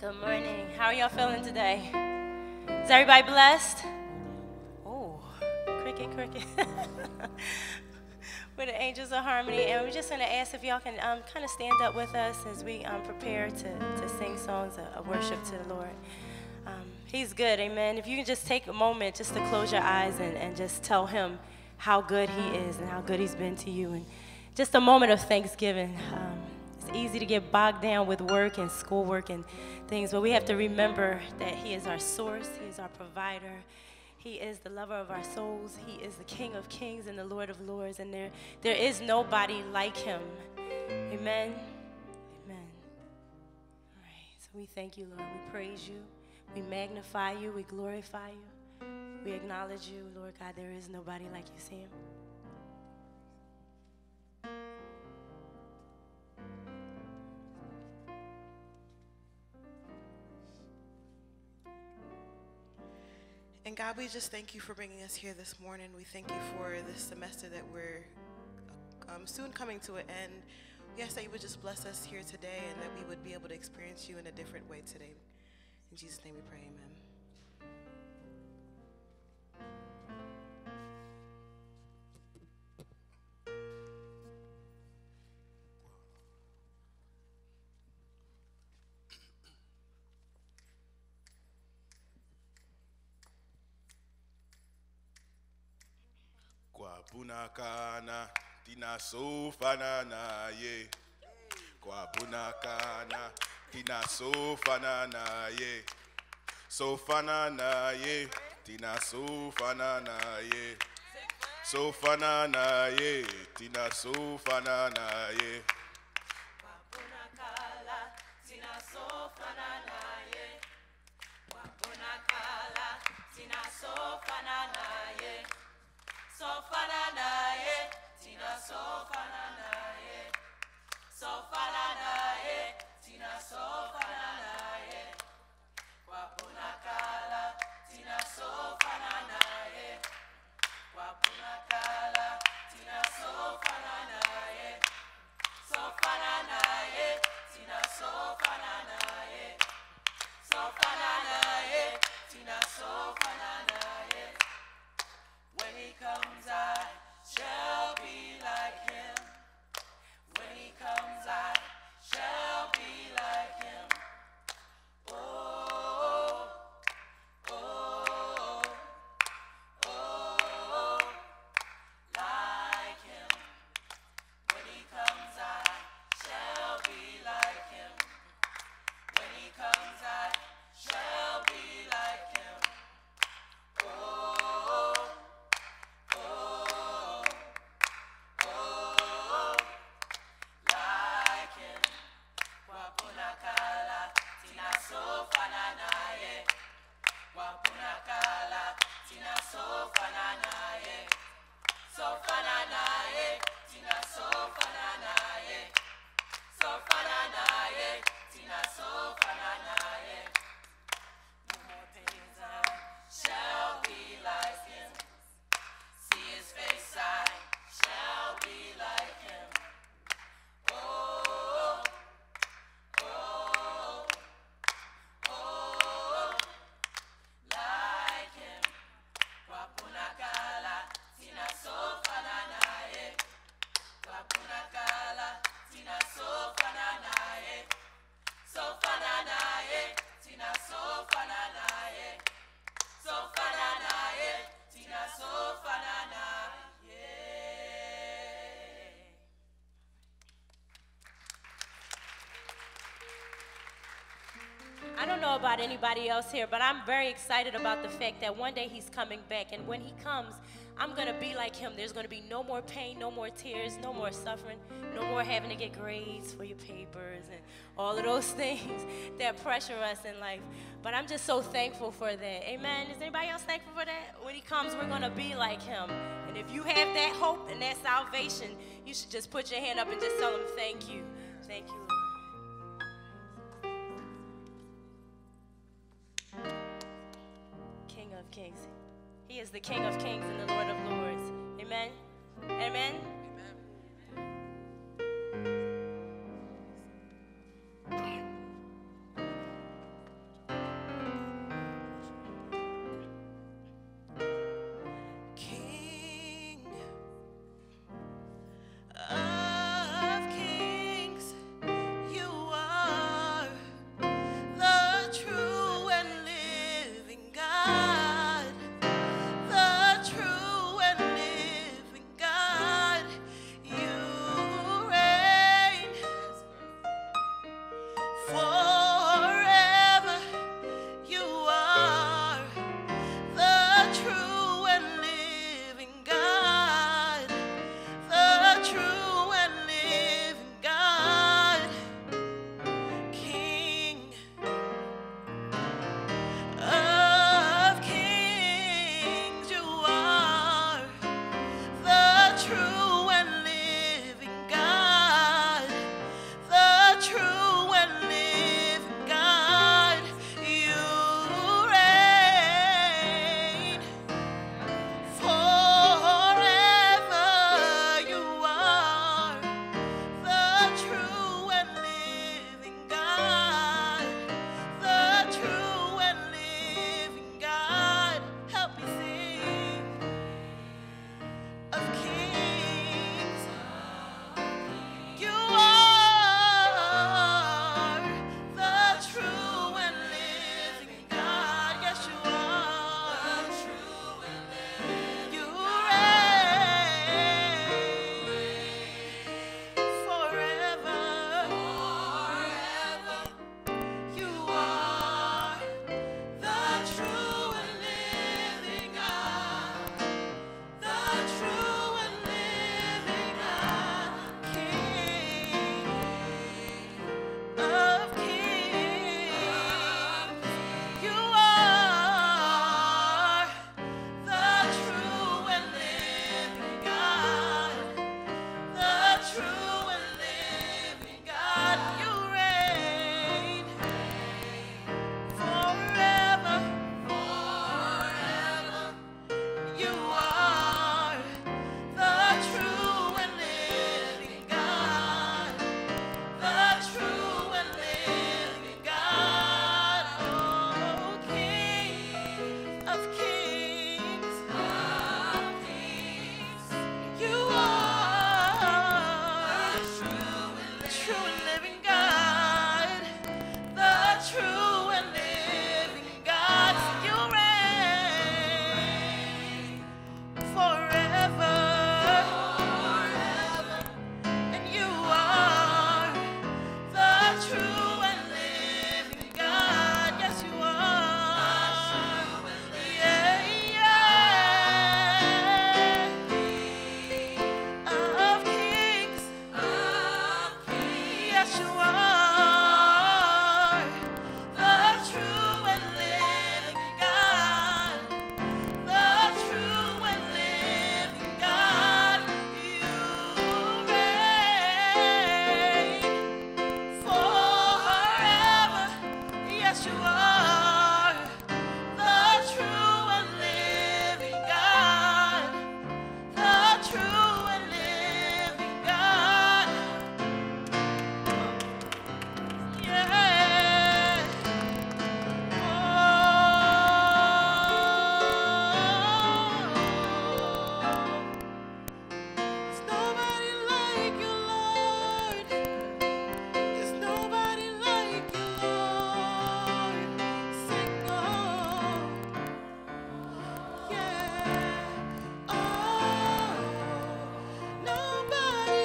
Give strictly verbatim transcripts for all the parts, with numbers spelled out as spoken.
Good morning. How are y'all feeling today? Is everybody blessed? Oh, cricket, cricket. We're the Angels of Harmony, and we're just going to ask if y'all can um, kind of stand up with us as we um, prepare to, to sing songs of, of worship to the Lord. Um, he's good, amen. If you can just take a moment just to close your eyes and, and just tell him how good he is and how good he's been to you. And just a moment of thanksgiving. Um, it's easy to get bogged down with work and schoolwork and things, but we have to remember that he is our source, he is our provider. He is the lover of our souls. He is the King of kings and the Lord of lords. And there, there is nobody like him. Amen. Amen. All right. So we thank you, Lord. We praise you. We magnify you. We glorify you. We acknowledge you, Lord God. There is nobody like you, Sam. And God, we just thank you for bringing us here this morning. We thank you for this semester that we're um, soon coming to an end. We ask that you would just bless us here today and that we would be able to experience you in a different way today. In Jesus' name we pray, amen. Kwa punakana tina sofana na ye. Kwa punakana tina sofana na ye. Sofana na ye. Tina sofana na ye. Sofana na ye. Tina sofana na ye. Kwa punakala tina sofana na ye. Kwa punakala tina sofana na ye. Sofana na ye, tina sofana na ye. Sofana na ye, tina sofana na ye. Kwa punakala, tina sofana na ye. Kwa punakala, tina sofana na ye. Sofana na ye, tina sofana na ye. Sofana na ye, tina sofana na ye. When he comes, I shall be like him. When he comes, I shall be like him. Oh, oh, oh, like him. When he comes, I shall be like him. When he comes, I shall be like him. Oh, oh, oh, like him. Kwa punakala, tina sofana na ye. Kwa punakala, tina sofana na ye. Sofana na ye, tina sofana na ye. Sofana na ye, tina sofana na ye. No more pains, I shall be like him. See his face, I shall be like him. Oh, oh, oh, like him. Kwa punakala, tina sofana na ye. Kwa punakala, tina sofana na ye. Sofana na ye, tina sofana na ye. Sofana na ye, tina sofana na ye. I don't know about anybody else here, but I'm very excited about the fact that one day he's coming back, and when he comes, I'm going to be like him. There's going to be no more pain, no more tears, no more suffering, no more having to get grades for your papers and all of those things that pressure us in life. But I'm just so thankful for that. Amen. Is anybody else thankful for that? When he comes, we're going to be like him. And if you have that hope and that salvation, you should just put your hand up and just tell him thank you. Thank you, Lord. King of kings. He is the King of kings and the Lord of lords. Amen. Amen. Amen. and living God, the true and living God. You reign forever, and you are the true and living God. Yes, you are. Yeah, yeah. Of kings, yes, you are the true and living God. The true and living God, you reign forever. Yes, you are the true and living God. The true and living God. Yeah. There's nobody like you, Lord. There's nobody like you, Lord. Sing on, yeah. Oh, nobody.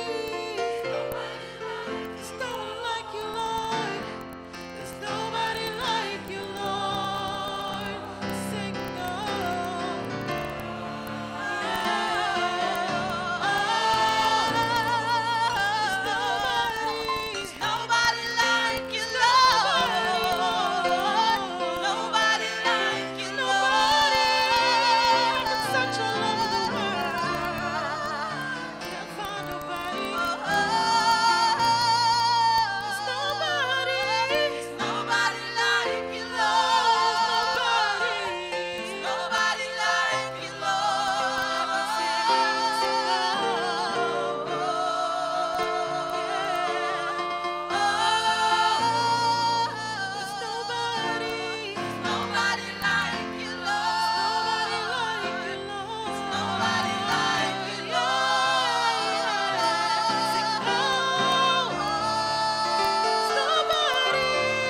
There's no one like you, Lord. There's nobody like you, Lord. Sing on. There's nobody like you, Lord. Nobody like you, Lord. I can search all over the world. Can't find nobody. There's nobody. There's nobody like you, Lord. There's nobody like you, Lord. There's nobody. There's nobody like you, Lord. There's nobody like you, Lord. Sing, oh, there's nobody.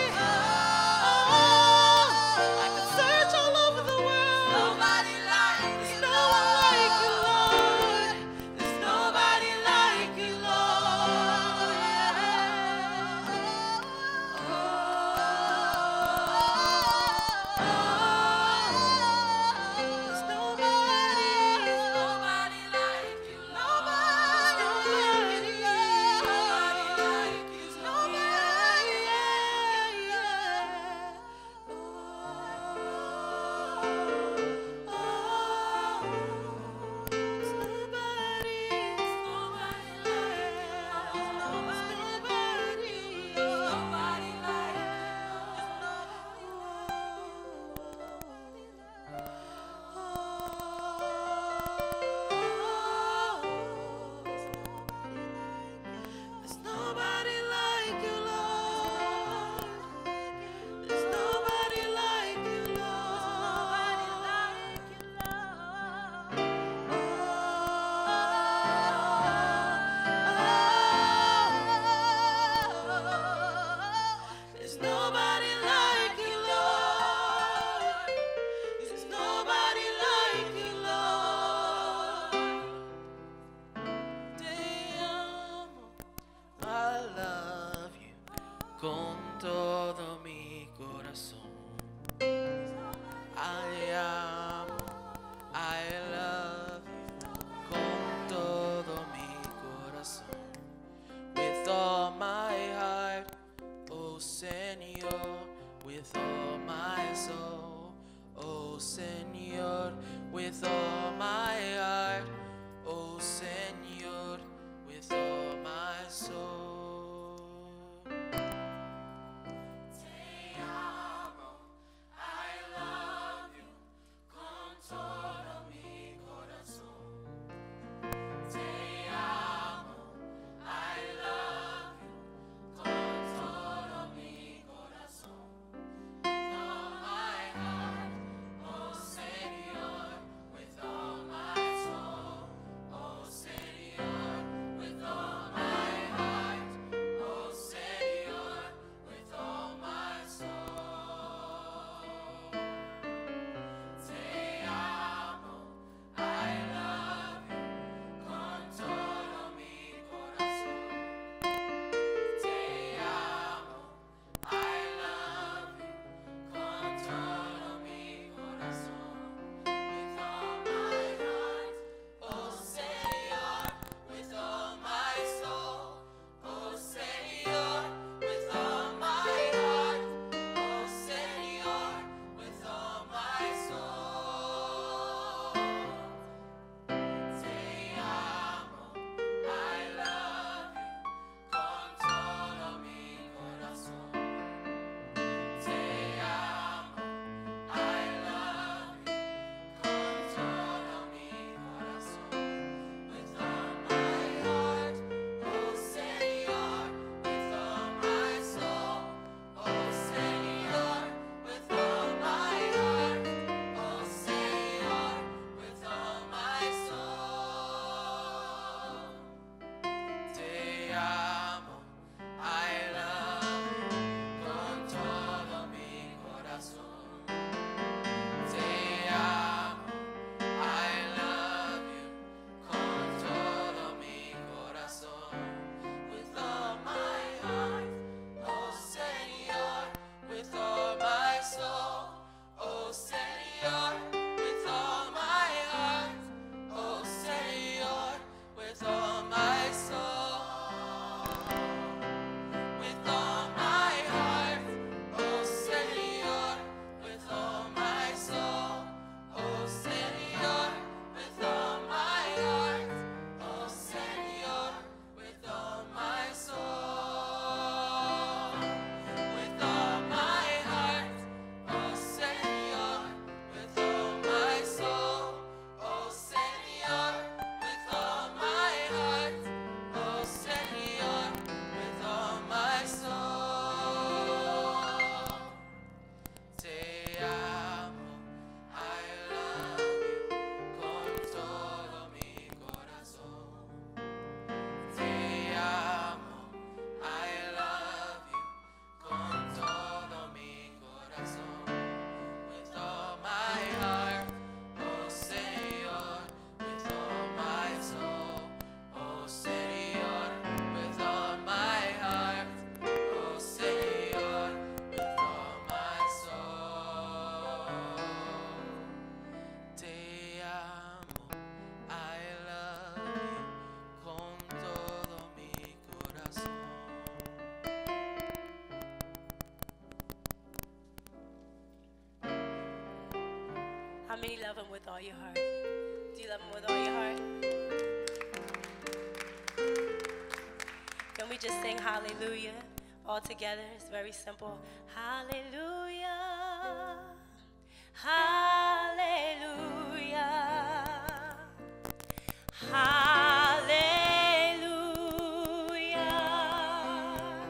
I could search all over the world. Nobody like you, no one like you, Lord. There's nobody like you, Lord. There's nobody. Nobody like you, Lord. Nobody like you, nobody. There's nobody like you, Lord. There's nobody like you, Lord. There's nobody like you, Lord. There's nobody like you, Lord. Te amo. I love you con todo mi corazón. I amo, I love you con todo mi corazón. With all my heart, oh Señor, with all my soul, oh Señor, with all my heart, oh Señor, with all my soul. Te amo, I love you con todo mi corazón. Te amo, I love you con todo mi corazón. With all my heart, oh Señor, with all my soul, oh Señor, with all my heart. many love him with all your heart? Do you love him with all your heart? Can we just sing hallelujah all together? It's very simple. Hallelujah. Hallelujah. Hallelujah.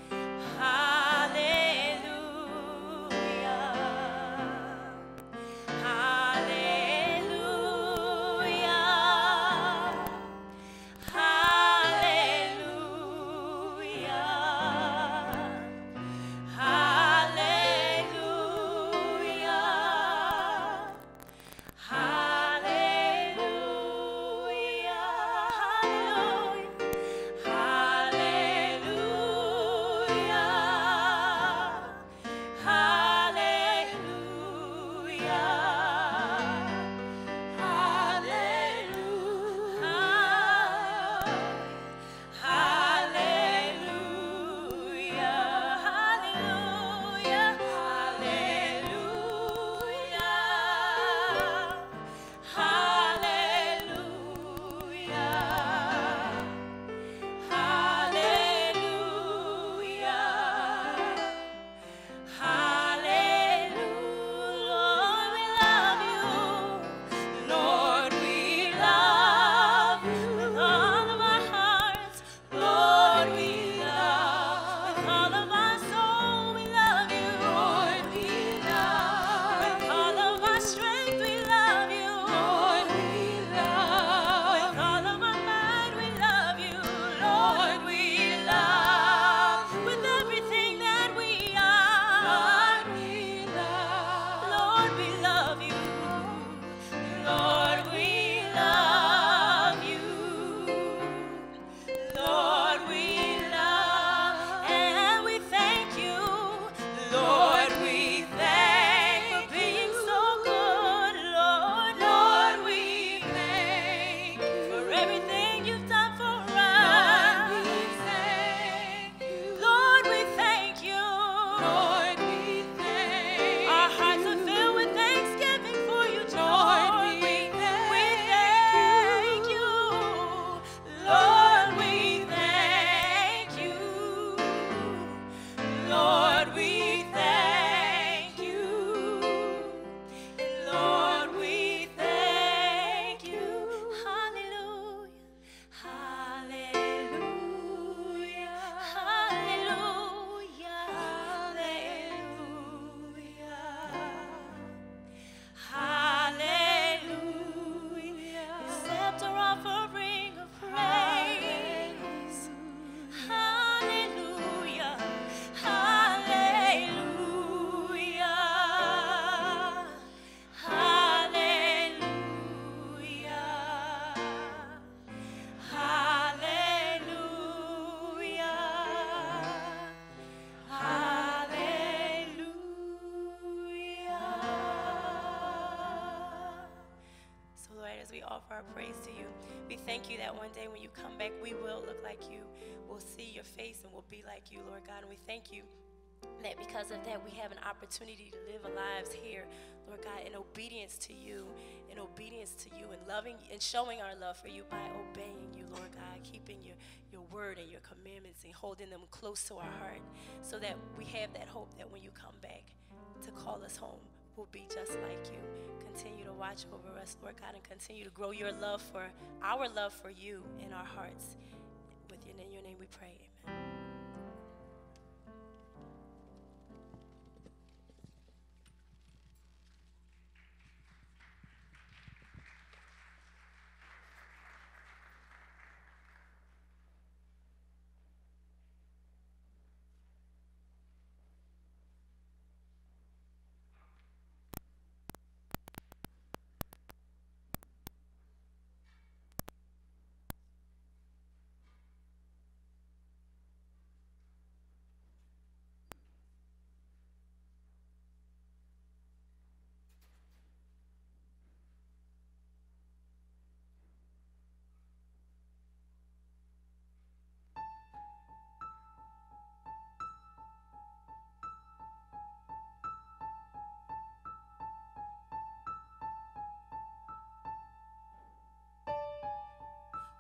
Our praise to you. We thank you that one day when you come back, we will look like you. We'll see your face and we'll be like you, Lord God. And we thank you that because of that, we have an opportunity to live our lives here, Lord God, in obedience to you, in obedience to you, and loving and showing our love for you by obeying you, Lord God, keeping your, your word and your commandments and holding them close to our heart, so that we have that hope that when you come back to call us home, we'll be just like you. Continue to watch over us, Lord God, and continue to grow your love for our love for you in our hearts. With your, in your name we pray, amen.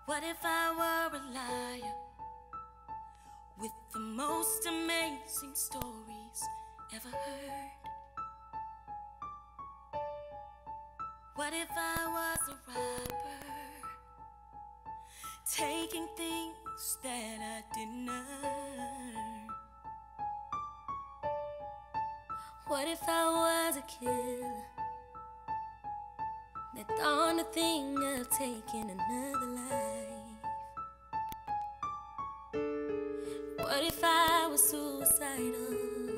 What if I were a liar with the most amazing stories ever heard? What if I was a robber, taking things that I didn't earn? What if I was a killer that thought the thing of taking another life? What if I was suicidal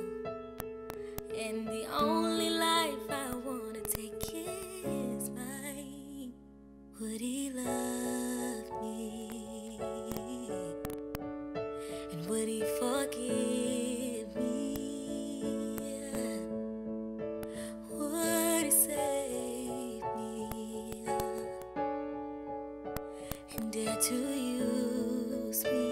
and the only life I wanna take is mine? Would he love me? And would he forgive me? Would he save me and dare to use me?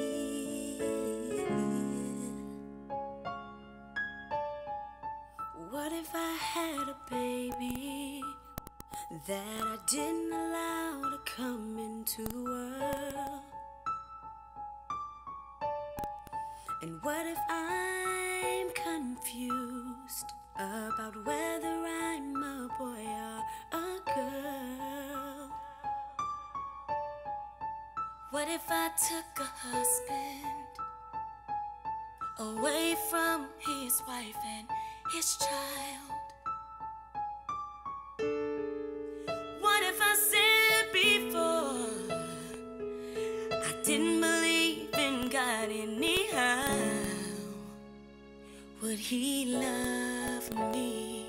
What if I had a baby that I didn't allow to come into the world? And what if I'm confused about whether I'm a boy or a girl? What if I took a husband away from his wife and his child? What if I said before I didn't believe in God anyhow? Would he love me?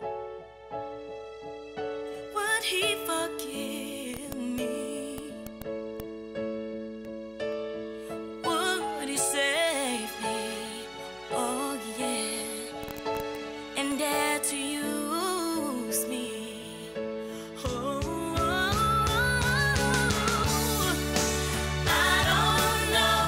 Would he forgive me? Would he save me? Oh yeah, and dare to use me? Oh, I don't know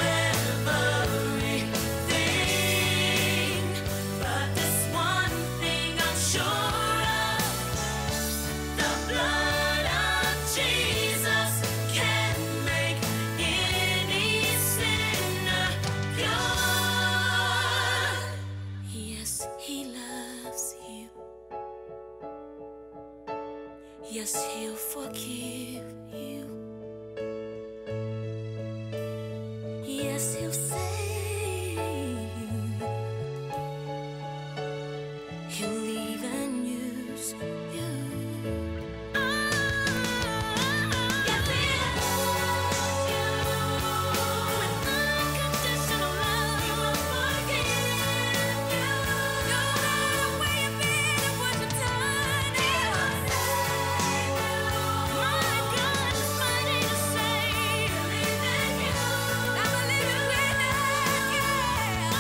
everything, but this one thing I'm sure of: the blood of Jesus can make any sinner pure. Yes, he loves you. Yes, he'll forgive you. Yes, he'll save you. He'll even use you. Oh, yes, he loves you with unconditional love. He will forgive you, no matter where you've been and what you've done. He will save you. My God is mighty to save. Believe in you. I believe in you. Yeah.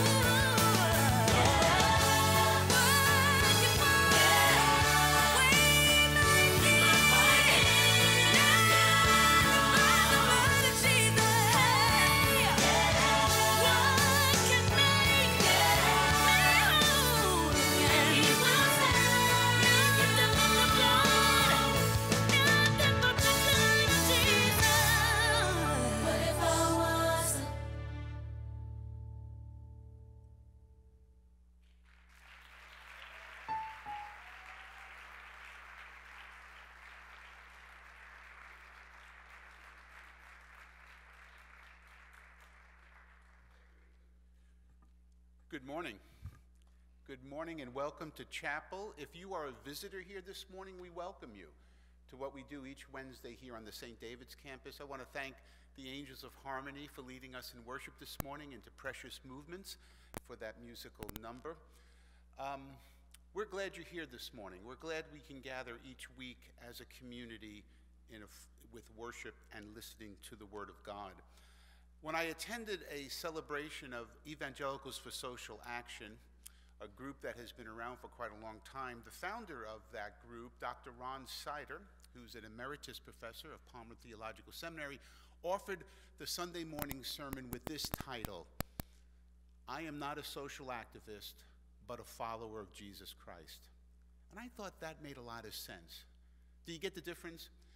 Good morning. Good morning and welcome to chapel. If you are a visitor here this morning, we welcome you to what we do each Wednesday here on the Saint David's campus. I want to thank the Angels of Harmony for leading us in worship this morning, into Precious Movements for that musical number. Um, we're glad you're here this morning. We're glad we can gather each week as a community in a f with worship and listening to the Word of God. When I attended a celebration of Evangelicals for Social Action, a group that has been around for quite a long time, the founder of that group, Doctor Ron Sider, who's an emeritus professor of Palmer Theological Seminary, offered the Sunday morning sermon with this title: I am not a social activist, but a follower of Jesus Christ. And I thought that made a lot of sense. Do you get the difference?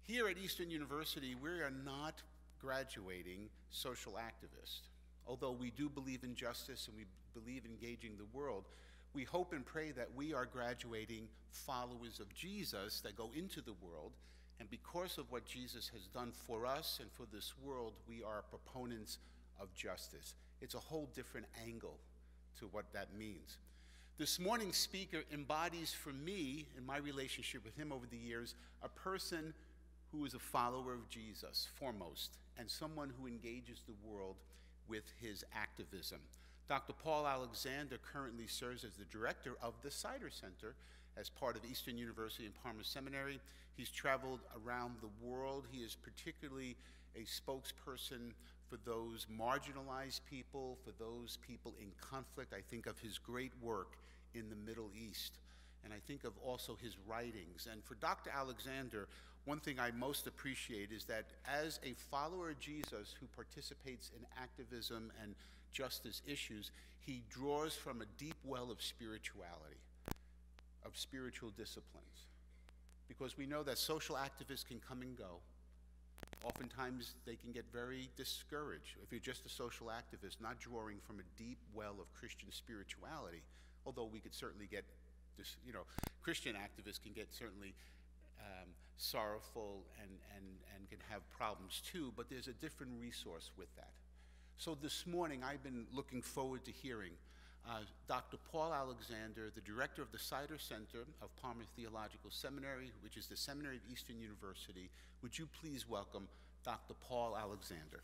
Here at Eastern University, we are not graduating social activists. Although we do believe in justice and we believe in engaging the world, we hope and pray that we are graduating followers of Jesus that go into the world, and because of what Jesus has done for us and for this world, we are proponents of justice. It's a whole different angle to what that means. This morning's speaker embodies for me, in my relationship with him over the years, a person who is a follower of Jesus, foremost, and someone who engages the world with his activism. Doctor Paul Alexander currently serves as the director of the Cider Center as part of Eastern University and Palmer Seminary. He's traveled around the world. He is particularly a spokesperson for those marginalized people, for those people in conflict. I think of his great work in the Middle East, and I think of also his writings. And for Doctor Alexander, one thing I most appreciate is that as a follower of Jesus who participates in activism and justice issues, he draws from a deep well of spirituality, of spiritual disciplines. Because we know that social activists can come and go. Oftentimes they can get very discouraged if you're just a social activist, not drawing from a deep well of Christian spirituality, although we could certainly get this, you know, Christian activists can get certainly um, sorrowful and, and, and can have problems too, but there's a different resource with that. So this morning, I've been looking forward to hearing uh, Doctor Paul Alexander, the director of the Cider Center of Palmer Theological Seminary, which is the Seminary of Eastern University. Would you please welcome Doctor Paul Alexander?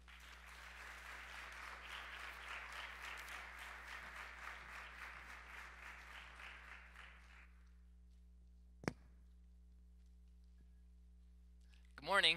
Good morning.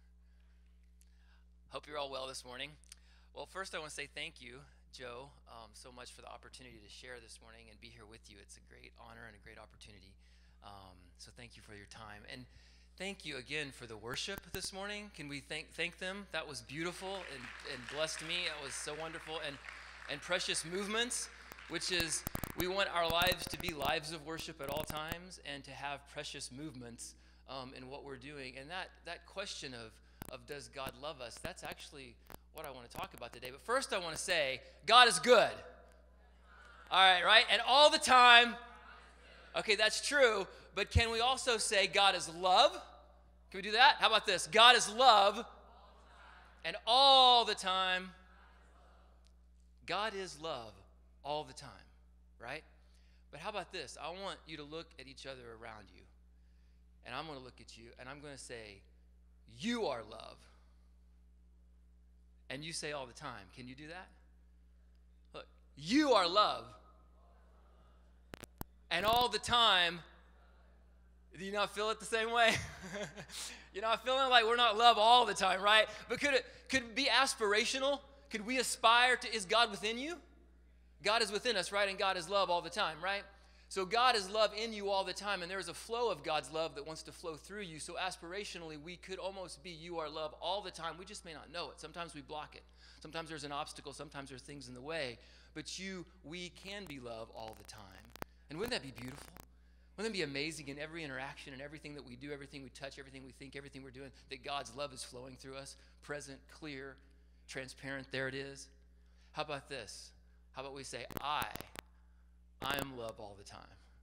Hope you're all well this morning. Well, first I want to say thank you, Joe, um, so much for the opportunity to share this morning and be here with you. It's a great honor and a great opportunity. Um, so thank you for your time. And thank you again for the worship this morning. Can we thank thank them? That was beautiful and, and blessed me. That was so wonderful. And, and precious movements, which is we want our lives to be lives of worship at all times and to have precious movements um, in what we're doing. And that, that question of, of does God love us, that's actually what I want to talk about today. But first I want to say, God is good. All right, right? And all the time. Okay, that's true. But can we also say God is love? Can we do that? How about this? God is love. And all the time. God is love all the time, right? But how about this? I want you to look at each other around you. And I'm going to look at you and I'm going to say, you are love. And you say all the time. Can you do that? Look, you are love. And all the time, do you not feel it the same way? You're not feeling like we're not love all the time, right? But could it, could it be aspirational? Could we aspire to, is God within you? God is within us, right? And God is love all the time, right? So God is love in you all the time, and there's a flow of God's love that wants to flow through you. So aspirationally, we could almost be you are love all the time. We just may not know it. Sometimes we block it. Sometimes there's an obstacle. Sometimes there's things in the way. But you, we can be love all the time. And wouldn't that be beautiful? Wouldn't that be amazing in every interaction and everything that we do, everything we touch, everything we think, everything we're doing, that God's love is flowing through us, present, clear, transparent, there it is. How about this? How about we say, I, I am love all the time.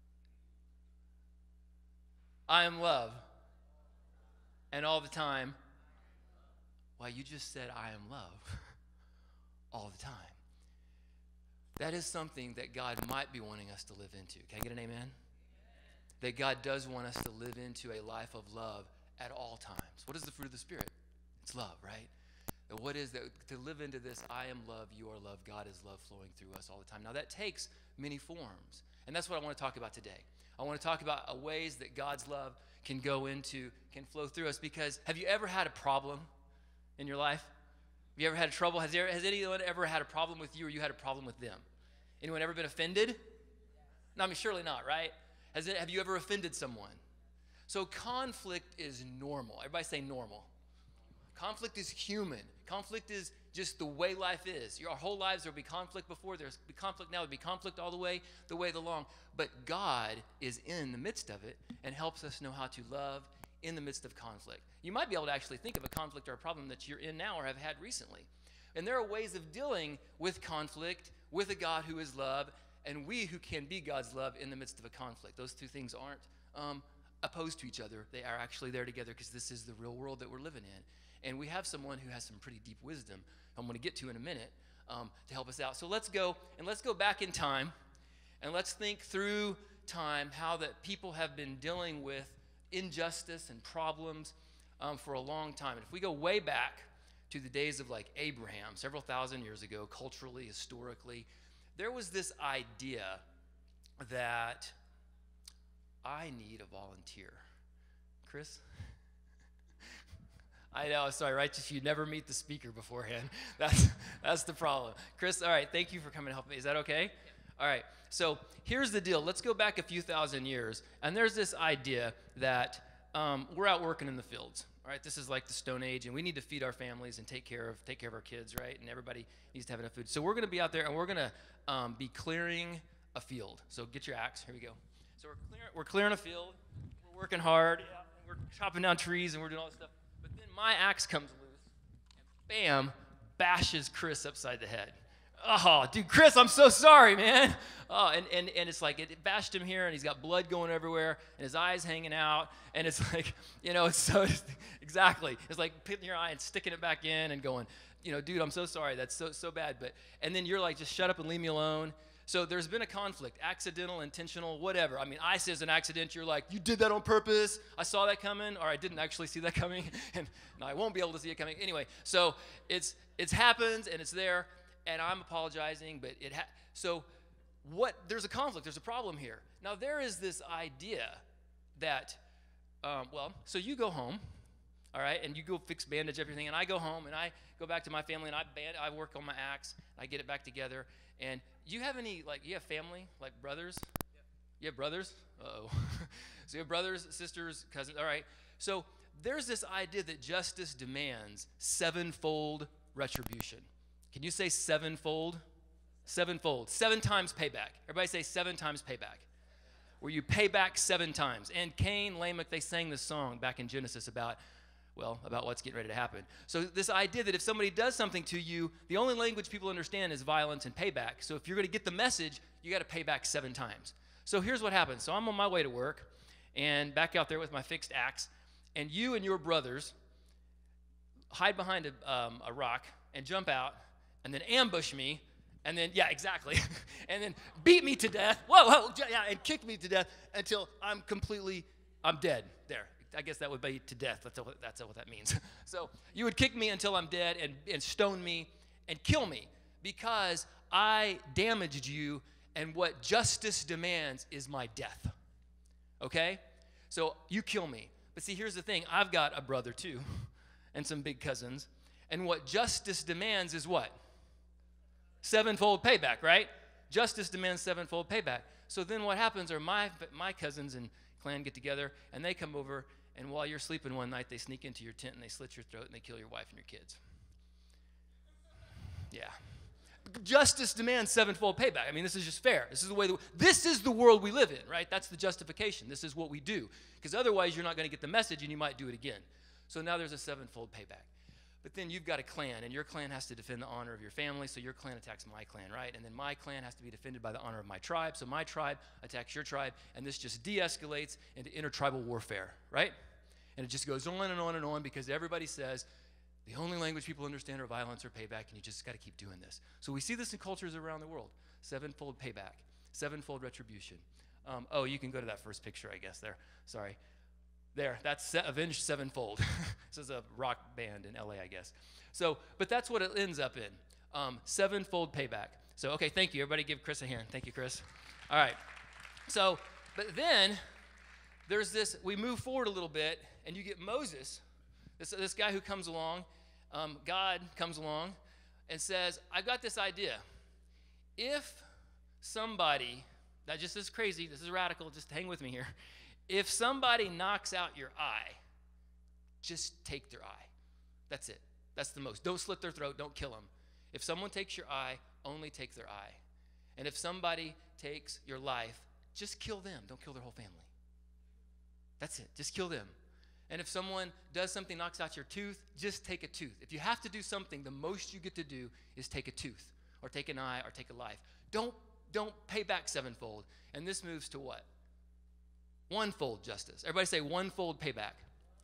I am love. And all the time, well, you just said I am love all the time. That is something that God might be wanting us to live into. Can I get an amen? That God does want us to live into a life of love at all times. What is the fruit of the Spirit? It's love, right? And what is that? To live into this, I am love, you are love, God is love flowing through us all the time. Now that takes many forms. And that's what I want to talk about today. I want to talk about ways that God's love can go into, can flow through us. Because have you ever had a problem in your life? Have you ever had trouble? Has, there, has anyone ever had a problem with you or you had a problem with them? Anyone ever been offended? No, I mean, surely not, right? Has it, have you ever offended someone? So conflict is normal. Everybody say normal. Conflict is human. Conflict is just the way life is. Your whole lives, there will be conflict before. There's be conflict now. There'll be conflict all the way, the way along. But God is in the midst of it and helps us know how to love in the midst of conflict. You might be able to actually think of a conflict or a problem that you're in now or have had recently. And there are ways of dealing with conflict with a God who is love, and we who can be God's love in the midst of a conflict. Those two things aren't um, opposed to each other. They are actually there together because this is the real world that we're living in. And we have someone who has some pretty deep wisdom I'm going to get to in a minute um, to help us out. So let's go, and let's go back in time, and let's think through time how that people have been dealing with injustice and problems um, for a long time. And if we go way back to the days of like Abraham, several thousand years ago, culturally, historically, there was this idea that I need a volunteer. Chris? I know, sorry, right? Just you never meet the speaker beforehand. That's that's the problem. Chris, all right, thank you for coming to help me. Is that okay? Yeah. All right, so here's the deal. Let's go back a few thousand years, and there's this idea that um, we're out working in the fields. All right, this is like the Stone Age, and we need to feed our families and take care of take care of our kids, right? And everybody needs to have enough food. So we're going to be out there, and we're going to um, be clearing a field. So get your axe. Here we go. So we're clearing we're clearing a field. We're working hard. Yeah, we're chopping down trees, and we're doing all this stuff. But then my axe comes loose, and bam, bashes Chris upside the head. Oh, dude, Chris, I'm so sorry, man. Oh, and, and, and it's like, it, it bashed him here, and he's got blood going everywhere, and his eye's hanging out, and it's like, you know, it's so, exactly. It's like putting your eye and sticking it back in and going, you know, dude, I'm so sorry. That's so, so bad. But, and then you're like, just shut up and leave me alone. So there's been a conflict, accidental, intentional, whatever. I mean, I say it's an accident. You're like, you did that on purpose. I saw that coming, or I didn't actually see that coming, and no, I won't be able to see it coming. Anyway, so it's it's happens, and it's there. And I'm apologizing, but it ha- so what, there's a conflict, there's a problem here. Now, there is this idea that, um, well, so you go home, all right, and you go fix, bandage everything, and I go home, and I go back to my family, and I band- I work on my axe, I get it back together, and you have any, like, you have family, like brothers? Yep. You have brothers? Uh-oh. So you have brothers, sisters, cousins, all right. So there's this idea that justice demands sevenfold retribution. Can you say sevenfold? Sevenfold. Seven times payback. Everybody say seven times payback. Where you pay back seven times. And Cain, Lamech, they sang this song back in Genesis about, well, about what's getting ready to happen. So this idea that if somebody does something to you, the only language people understand is violence and payback. So if you're going to get the message, you got to pay back seven times. So here's what happens. So I'm on my way to work, and back out there with my fixed axe, and you and your brothers hide behind a, um, a rock and jump out, and then ambush me, and then, yeah, exactly, and then beat me to death, whoa, whoa, yeah, and kick me to death until I'm completely, I'm dead there. I guess that would be to death. That's what, that's what that means. So you would kick me until I'm dead and, and stone me and kill me because I damaged you, and what justice demands is my death, okay? So you kill me. But see, here's the thing. I've got a brother, too, and some big cousins, and what justice demands is what? Sevenfold payback, right? Justice demands sevenfold payback. So then what happens are my my cousins and clan get together, and they come over, and while you're sleeping one night, they sneak into your tent, and they slit your throat, and they kill your wife and your kids. Yeah. Justice demands sevenfold payback. I mean, this is just fair. This is the way. The, this is the world we live in, right? That's the justification. This is what we do. Because otherwise, you're not going to get the message, and you might do it again. So now there's a sevenfold payback. But then you've got a clan, and your clan has to defend the honor of your family, so your clan attacks my clan, right? And then my clan has to be defended by the honor of my tribe, so my tribe attacks your tribe, and this just de-escalates into intertribal warfare, right? And it just goes on and on and on because everybody says the only language people understand are violence or payback, and you just got to keep doing this. So we see this in cultures around the world. Sevenfold payback, sevenfold retribution. Um, oh, you can go to that first picture, I guess, there. Sorry. There, that's se- Avenged Sevenfold. This is a rock band in L A, I guess. So, but that's what it ends up in, um, sevenfold payback. So, okay, thank you. Everybody give Chris a hand. Thank you, Chris. All right. So, but then there's this, we move forward a little bit, and you get Moses, this, this guy who comes along, um, God comes along and says, I've got this idea. If somebody, that just is crazy, this is radical, just hang with me here. If somebody knocks out your eye, just take their eye. That's it. That's the most. Don't slit their throat. Don't kill them. If someone takes your eye, only take their eye. And if somebody takes your life, just kill them. Don't kill their whole family. That's it. Just kill them. And if someone does something, knocks out your tooth, just take a tooth. If you have to do something, the most you get to do is take a tooth or take an eye or take a life. Don't, don't pay back sevenfold. And this moves to what? One-fold justice. Everybody say one-fold payback.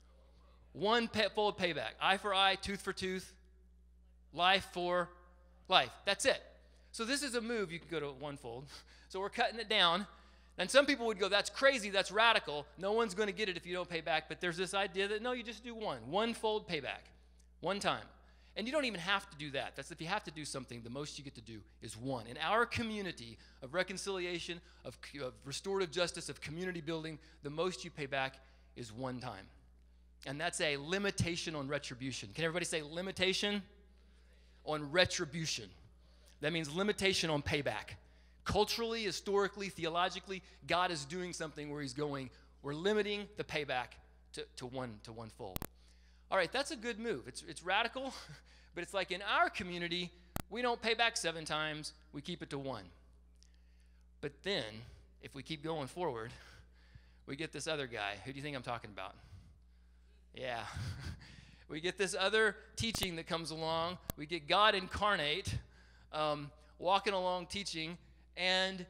One-fold payback. Eye for eye, tooth for tooth, life for life. That's it. So this is a move. You can go to one-fold. So we're cutting it down. And some people would go, that's crazy, that's radical. No one's going to get it if you don't pay back. But there's this idea that, no, you just do one. One-fold payback. One time. And you don't even have to do that. That's if you have to do something, the most you get to do is one. In our community of reconciliation, of, of restorative justice, of community building, the most you pay back is one time. And that's a limitation on retribution. Can everybody say limitation on retribution? That means limitation on payback. Culturally, historically, theologically, God is doing something where he's going, we're limiting the payback to, to one to one fold. All right, that's a good move. It's, it's radical, but it's like in our community, we don't pay back seven times, we keep it to one. But then, if we keep going forward, we get this other guy. Who do you think I'm talking about? Yeah. We get this other teaching that comes along. We get God incarnate, um, walking along teaching, and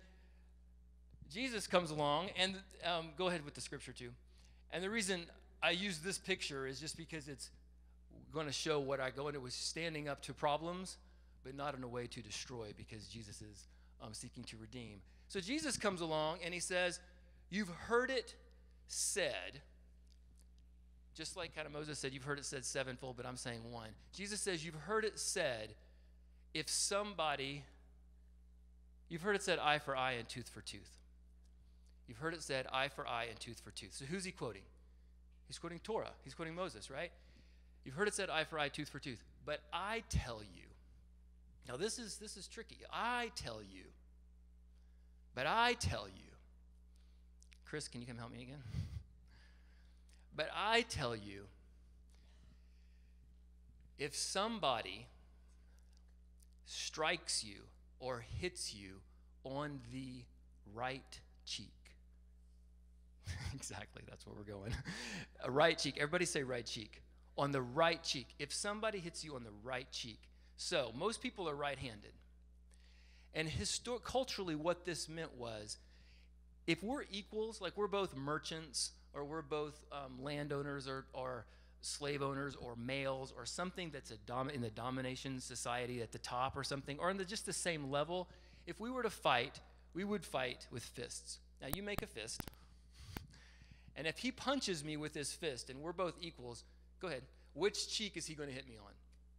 Jesus comes along, and um, go ahead with the scripture too. And the reason I use this picture is just because it's going to show what I go into was standing up to problems, but not in a way to destroy, because Jesus is um, seeking to redeem. So Jesus comes along, and he says, you've heard it said, just like kind of Moses said, you've heard it said sevenfold, but I'm saying one. Jesus says, you've heard it said, if somebody... You've heard it said eye for eye and tooth for tooth. You've heard it said eye for eye and tooth for tooth. So who's he quoting? He's quoting Torah. He's quoting Moses, right? You've heard it said eye for eye, tooth for tooth. But I tell you. Now this is this is tricky. I tell you. But I tell you. Chris, can you come help me again? But I tell you, if somebody strikes you or hits you on the right cheek. Exactly, that's where we're going. A right cheek. Everybody say right cheek. On the right cheek. If somebody hits you on the right cheek. So, most people are right-handed. And histor- culturally, what this meant was, if we're equals, like we're both merchants, or we're both um, landowners, or, or slave owners, or males, or something that's a dom- in the domination society at the top or something, or on the, just the same level, if we were to fight, we would fight with fists. Now, you make a fist, and if he punches me with his fist, and we're both equals, go ahead, which cheek is he going to hit me on?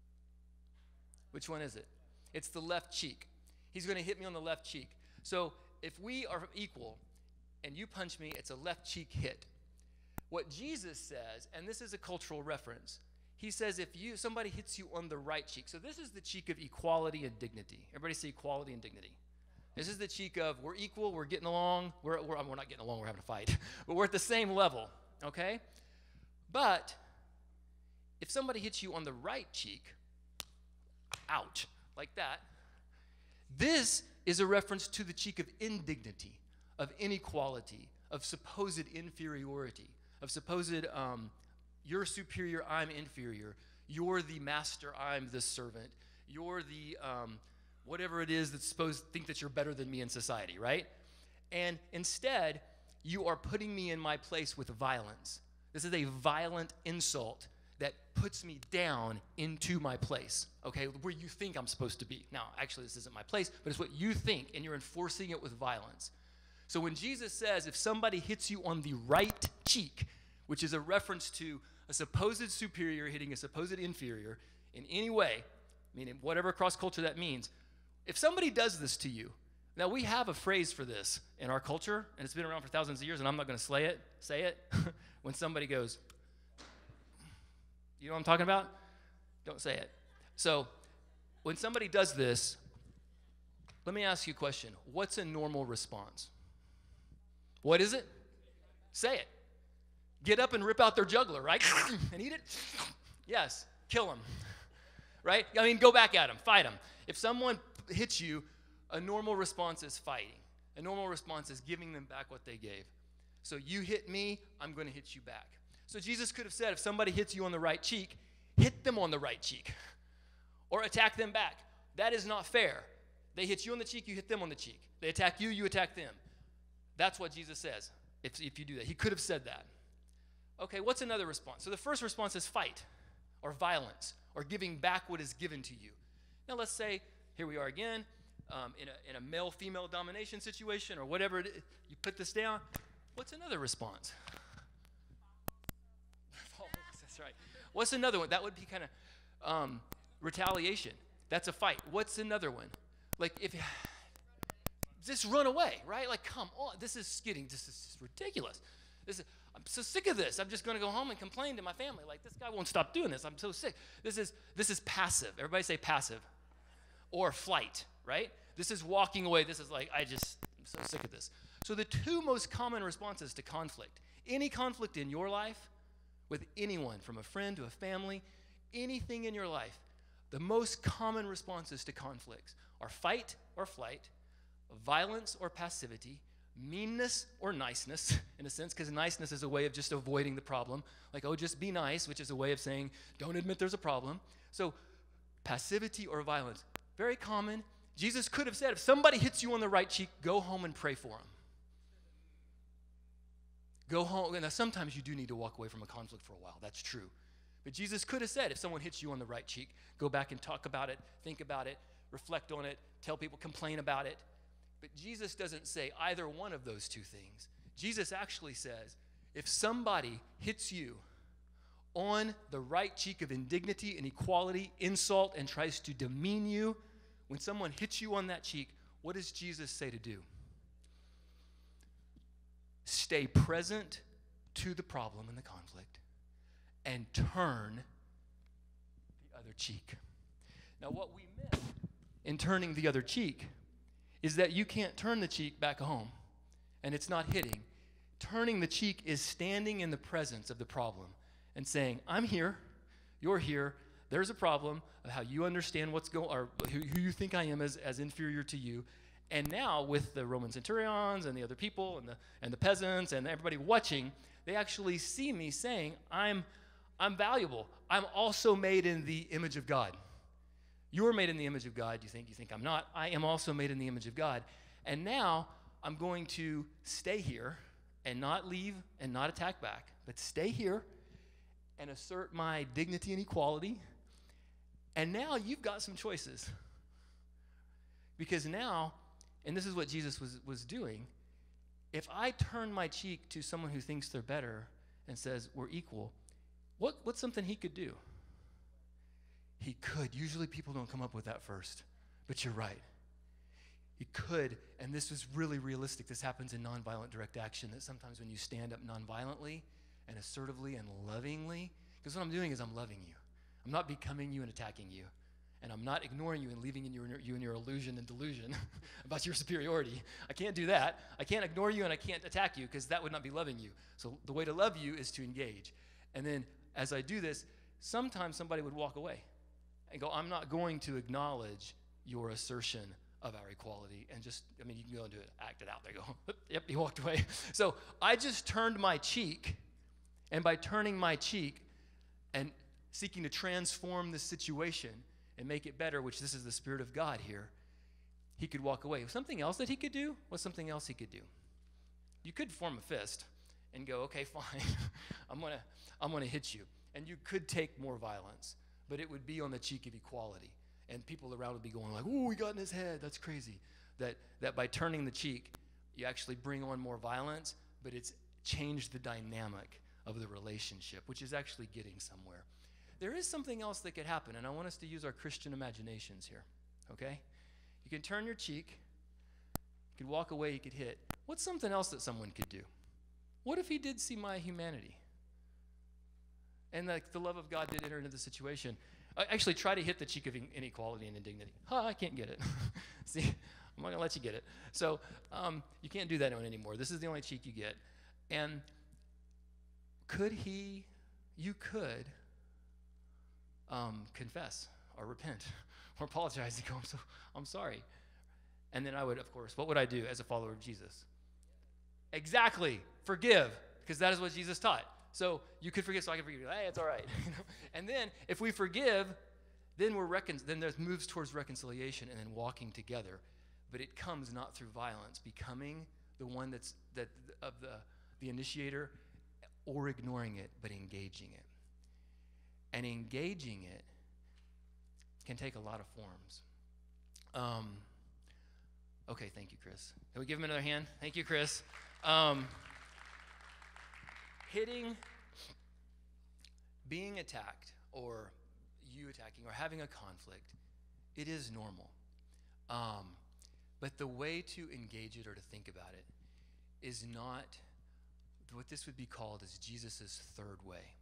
Which one is it? It's the left cheek. He's going to hit me on the left cheek. So if we are equal, and you punch me, it's a left cheek hit. What Jesus says, and this is a cultural reference, he says if you somebody hits you on the right cheek, so this is the cheek of equality and dignity. Everybody say equality and dignity. This is the cheek of we're equal, we're getting along, we're, we're, we're not getting along, we're having a fight, but we're at the same level, okay? But if somebody hits you on the right cheek, ouch, like that, this is a reference to the cheek of indignity, of inequality, of supposed inferiority, of supposed um, you're superior, I'm inferior, you're the master, I'm the servant, you're the um, whatever it is that's supposed to think that you're better than me in society, right? And instead, you are putting me in my place with violence. This is a violent insult that puts me down into my place, okay, where you think I'm supposed to be. Now, actually, this isn't my place, but it's what you think, and you're enforcing it with violence. So when Jesus says, if somebody hits you on the right cheek, which is a reference to a supposed superior hitting a supposed inferior in any way, meaning whatever cross-culture that means, if somebody does this to you, now we have a phrase for this in our culture, and it's been around for thousands of years, and I'm not going to slay it, say it, when somebody goes, you know what I'm talking about? Don't say it. So when somebody does this, let me ask you a question. What's a normal response? What is it? Say it. Get up and rip out their jugular, right? And eat it? Yes. Kill them. Right? I mean, go back at them. Fight them. If someone hits you, a normal response is fighting. A normal response is giving them back what they gave. So you hit me, I'm going to hit you back. So Jesus could have said, if somebody hits you on the right cheek, hit them on the right cheek or attack them back. That is not fair. They hit you on the cheek, you hit them on the cheek. They attack you, you attack them. That's what Jesus says if, if you do that. He could have said that. Okay, what's another response? So the first response is fight or violence or giving back what is given to you. Now let's say, here we are again, um, in, a, in a male-female domination situation or whatever it is, you put this down. What's another response? That's right. What's another one? That would be kind of um, retaliation. That's a fight. What's another one? Like if just run away, right? Like, come on, this is getting, this is ridiculous. This is, I'm so sick of this. I'm just going to go home and complain to my family. Like, this guy won't stop doing this. I'm so sick. This is this is passive. Everybody say passive. Or flight, right? This is walking away. This is like, I just, I'm so sick of this. So the two most common responses to conflict, any conflict in your life with anyone, from a friend to a family, anything in your life, the most common responses to conflicts are fight or flight, violence or passivity, meanness or niceness, in a sense, because niceness is a way of just avoiding the problem. Like, oh, just be nice, which is a way of saying, don't admit there's a problem. So passivity or violence, very common. Jesus could have said, if somebody hits you on the right cheek, go home and pray for them. Go home. Now, sometimes you do need to walk away from a conflict for a while. That's true. But Jesus could have said, if someone hits you on the right cheek, go back and talk about it, think about it, reflect on it, tell people, complain about it. But Jesus doesn't say either one of those two things. Jesus actually says, if somebody hits you on the right cheek of indignity, inequality, insult, and tries to demean you, when someone hits you on that cheek, what does Jesus say to do? Stay present to the problem and the conflict and turn the other cheek. Now, what we miss in turning the other cheek is that you can't turn the cheek back home, and it's not hitting. Turning the cheek is standing in the presence of the problem and saying, I'm here, you're here, there's a problem of how you understand what's going, or who, who you think I am as, as inferior to you. And now with the Roman centurions and the other people and the, and the peasants and everybody watching, they actually see me saying, I'm, I'm valuable. I'm also made in the image of God. You're made in the image of God. You think you think I'm not. I am also made in the image of God. And now I'm going to stay here and not leave and not attack back, but stay here and assert my dignity and equality. And now you've got some choices. Because now, and this is what Jesus was, was doing, if I turn my cheek to someone who thinks they're better and says we're equal, what, what's something he could do? He could. Usually people don't come up with that first, but you're right. He could, and this is really realistic. This happens in nonviolent direct action, that sometimes when you stand up nonviolently and assertively and lovingly, because what I'm doing is I'm loving you. I'm not becoming you and attacking you. And I'm not ignoring you and leaving in your, you in your illusion and delusion about your superiority. I can't do that. I can't ignore you and I can't attack you, because that would not be loving you. So the way to love you is to engage. And then as I do this, sometimes somebody would walk away and go, I'm not going to acknowledge your assertion of our equality. And just, I mean, you can go and do it, act it out. They go, yep, he walked away. So I just turned my cheek, and by turning my cheek and seeking to transform the situation and make it better, which this is the Spirit of God here, he could walk away. Something else that he could do? What's something else he could do? You could form a fist and go, okay, fine, I'm gonna, I'm gonna hit you. And you could take more violence, but it would be on the cheek of equality. And people around would be going like, ooh, he got in his head, that's crazy. That, that by turning the cheek, you actually bring on more violence, but it's changed the dynamic of the relationship, which is actually getting somewhere. There is something else that could happen, and I want us to use our Christian imaginations here, okay? You can turn your cheek, you could walk away, you could hit. What's something else that someone could do? What if he did see my humanity? And like the love of God did enter into the situation. I actually try to hit the cheek of inequality and indignity. Ha, I can't get it. See, I'm not going to let you get it. So um, you can't do that one anymore. This is the only cheek you get. And could he, you could, Um, confess or repent or apologize and go, I'm, so, I'm sorry. And then I would, of course, what would I do as a follower of Jesus? Exactly. Forgive, because that is what Jesus taught. So you could forgive, so I can forgive you. Hey, it's all right. You know? And then if we forgive, then we're recon- then there's moves towards reconciliation and then walking together. But it comes not through violence, becoming the one that's that of the the initiator, or ignoring it, but engaging it. And engaging it can take a lot of forms. Um, okay, thank you, Chris. Can we give him another hand? Thank you, Chris. Um, hitting, being attacked, or you attacking, or having a conflict, it is normal. Um, but the way to engage it or to think about it is not what this would be called as Jesus' third way.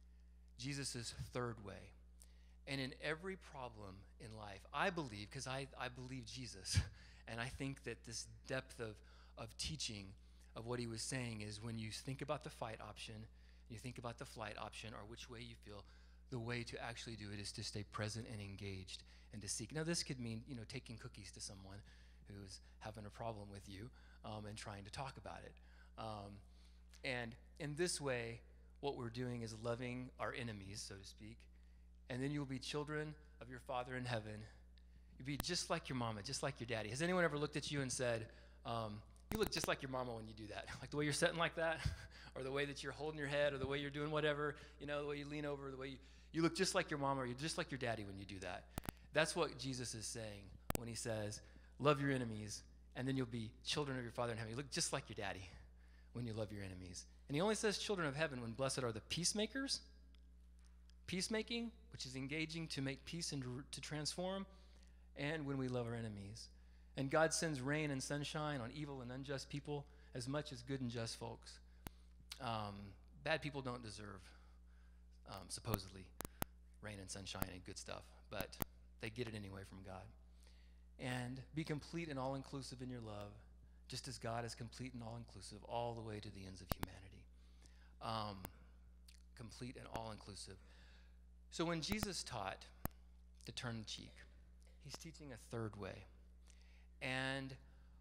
Jesus' third way. And in every problem in life, I believe, because I, I believe Jesus, and I think that this depth of, of teaching of what he was saying is when you think about the fight option, you think about the flight option, or which way you feel, the way to actually do it is to stay present and engaged and to seek. Now, this could mean, you know, taking cookies to someone who's having a problem with you um, and trying to talk about it. Um, and in this way, what we're doing is loving our enemies, so to speak, and then you'll be children of your Father in heaven. You'll be just like your mama, just like your daddy. Has anyone ever looked at you and said, um, you look just like your mama when you do that? Like the way you're sitting like that, or the way that you're holding your head, or the way you're doing whatever, you know, the way you lean over, the way you, you look just like your mama, or you're just like your daddy when you do that. That's what Jesus is saying when he says, love your enemies, and then you'll be children of your Father in heaven. You look just like your daddy when you love your enemies. And he only says children of heaven when blessed are the peacemakers. Peacemaking, which is engaging to make peace and to transform, and when we love our enemies. And God sends rain and sunshine on evil and unjust people as much as good and just folks. Um, bad people don't deserve, um, supposedly, rain and sunshine and good stuff, but they get it anyway from God. And be complete and all-inclusive in your love, just as God is complete and all-inclusive all the way to the ends of humanity. Um, complete and all-inclusive. So when Jesus taught to turn the cheek, he's teaching a third way. And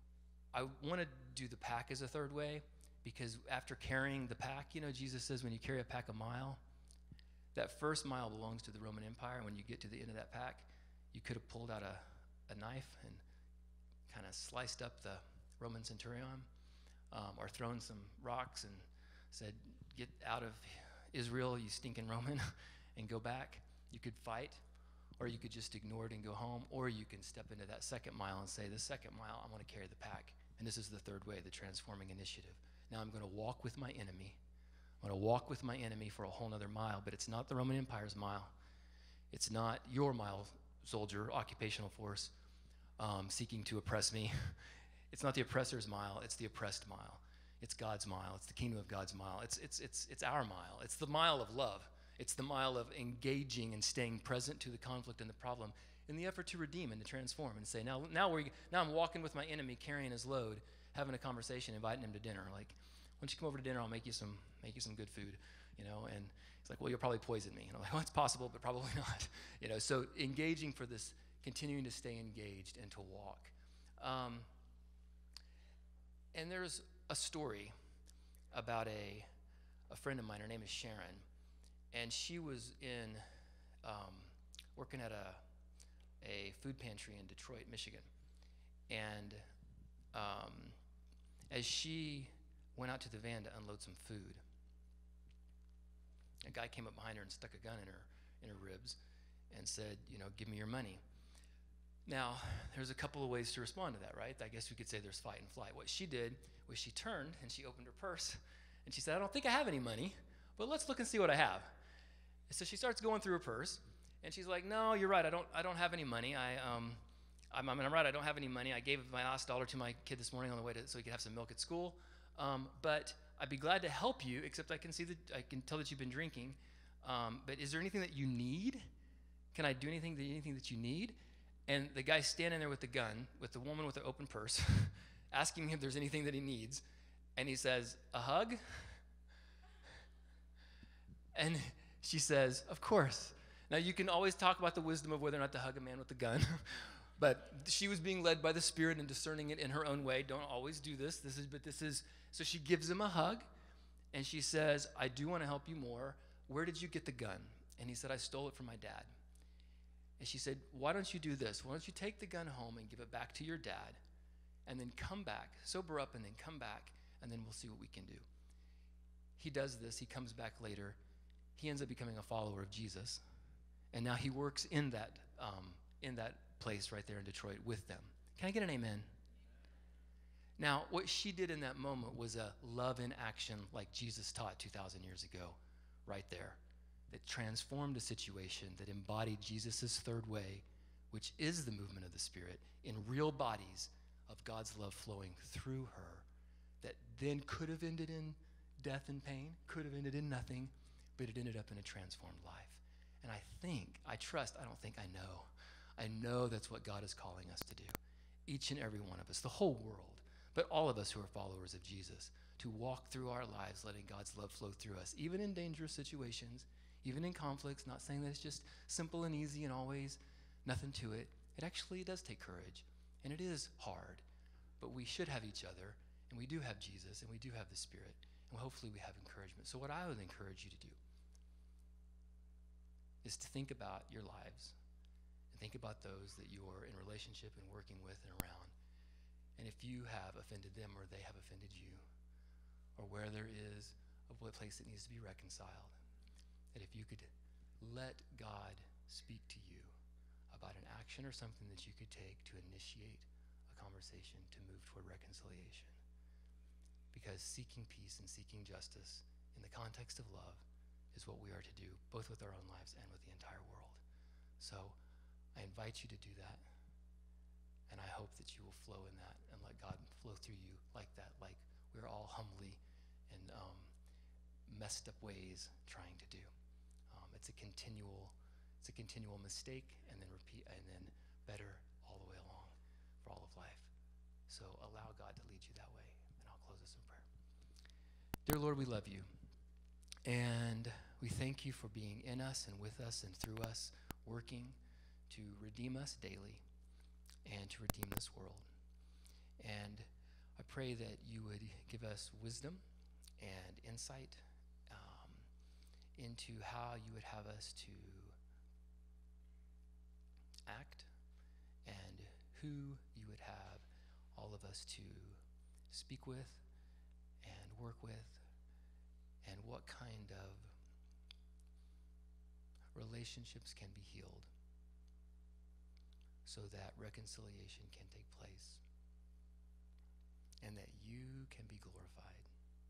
I want to do the pack as a third way, because after carrying the pack, you know, Jesus says when you carry a pack a mile, that first mile belongs to the Roman Empire. When you get to the end of that pack, you could have pulled out a, a knife and kind of sliced up the Roman centurion, um, or thrown some rocks and said, get out of Israel, you stinking Roman, and go back. You could fight, or you could just ignore it and go home, or you can step into that second mile and say, the second mile, I'm going to carry the pack. And this is the third way, the transforming initiative. Now I'm going to walk with my enemy. I'm going to walk with my enemy for a whole nother mile, but it's not the Roman Empire's mile. It's not your mile, soldier, occupational force, um, seeking to oppress me. It's not the oppressor's mile, it's the oppressed mile. It's God's mile, it's the kingdom of God's mile. It's, it's, it's, it's our mile. It's the mile of love. It's the mile of engaging and staying present to the conflict and the problem in the effort to redeem and to transform and say, now, now, we're, now I'm walking with my enemy, carrying his load, having a conversation, inviting him to dinner. Like, why don't you come over to dinner? I'll make you some, make you some good food, you know? And he's like, well, you'll probably poison me. And I'm like, well, it's possible, but probably not. You know, so engaging for this, continuing to stay engaged and to walk. Um, and there's a story about a, a friend of mine. Her name is Sharon. And she was in, um, working at a, a food pantry in Detroit, Michigan. And um, as she went out to the van to unload some food, a guy came up behind her and stuck a gun in her, in her ribs and said, you know, give me your money. Now, there's a couple of ways to respond to that, right? I guess we could say there's fight and flight. What she did was she turned and she opened her purse and she said, I don't think I have any money, but let's look and see what I have. So she starts going through her purse, and she's like, "No, you're right. I don't. I don't have any money. I, um, I'm, I mean, I'm right. I don't have any money. I gave my last dollar to my kid this morning on the way to, so he could have some milk at school. Um, but I'd be glad to help you. Except I can see that I can tell that you've been drinking. Um, but is there anything that you need? Can I do anything? That, anything that you need?" And the guy's standing there with the gun, with the woman with the open purse, asking him if there's anything that he needs, and he says, "A hug?" And she says, of course. Now, you can always talk about the wisdom of whether or not to hug a man with a gun, but she was being led by the Spirit and discerning it in her own way. Don't always do this. This is, but this is, so she gives him a hug, And she says, I do want to help you more. Where did you get the gun? And he said, I stole it from my dad. And she said, why don't you do this? Why don't you take the gun home and give it back to your dad, and then come back, sober up, and then come back, and then we'll see what we can do. He does this. He comes back later. He ends up becoming a follower of Jesus. And now he works in that, um, in that place right there in Detroit with them. Can I get an amen? Now, what she did in that moment was a love in action like Jesus taught two thousand years ago, right there, that transformed a situation, that embodied Jesus' third way, which is the movement of the Spirit, in real bodies of God's love flowing through her, that then could have ended in death and pain, could have ended in nothing, but it ended up in a transformed life. And I think, I trust, I don't think, I know. I know that's what God is calling us to do. Each and every one of us, the whole world, but all of us who are followers of Jesus, to walk through our lives letting God's love flow through us, even in dangerous situations, even in conflicts, not saying that it's just simple and easy and always nothing to it. It actually does take courage, and it is hard, but we should have each other, and we do have Jesus, and we do have the Spirit, and hopefully we have encouragement. So what I would encourage you to do is to think about your lives, and think about those that you're in relationship and working with and around. And if you have offended them or they have offended you, or where there is a place that needs to be reconciled, that if you could let God speak to you about an action or something that you could take to initiate a conversation to move toward reconciliation. Because seeking peace and seeking justice in the context of love is what we are to do, both with our own lives and with the entire world. So I invite you to do that, and I hope that you will flow in that and let God flow through you like that, like we're all humbly and um, messed up ways trying to do. Um, it's a continual, it's a continual mistake, and then repeat, and then better all the way along for all of life. So allow God to lead you that way, and I'll close this in prayer. Dear Lord, we love you, and we thank you for being in us and with us and through us, working to redeem us daily and to redeem this world. And I pray that you would give us wisdom and insight um, into how you would have us to act, and who you would have all of us to speak with and work with, and what kind of relationships can be healed so that reconciliation can take place and that you can be glorified,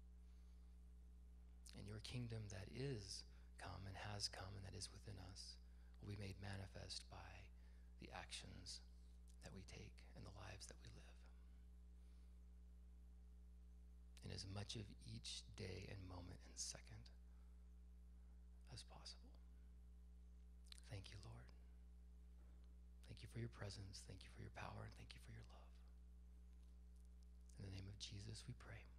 and your kingdom that is come and has come and that is within us will be made manifest by the actions that we take and the lives that we live. In as much of each day and moment and second as possible. Thank you, Lord. Thank you for your presence. Thank you for your power, and thank you for your love. In the name of Jesus, we pray.